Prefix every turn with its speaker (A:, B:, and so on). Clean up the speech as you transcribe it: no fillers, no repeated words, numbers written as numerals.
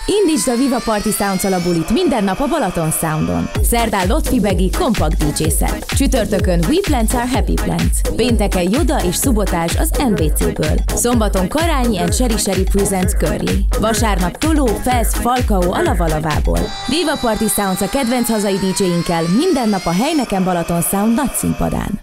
A: Indítsd a Viva Party Sounds alabulit minden nap a Balaton Soundon. Szerdán Lotfi Begi Compact DJ set. Csütörtökön We Plants Are Happy Plants. Pénteken Joda és Szubotás az NBC-ből. Szombaton Karányi and Sherry Sherry Presents Curly. Vasárnap Toló, Fez, Falkao a Lavalavából. Viva Party Sounds a kedvenc hazai DJ-inkkel minden nap a Heineken Balaton Sound nagy színpadán.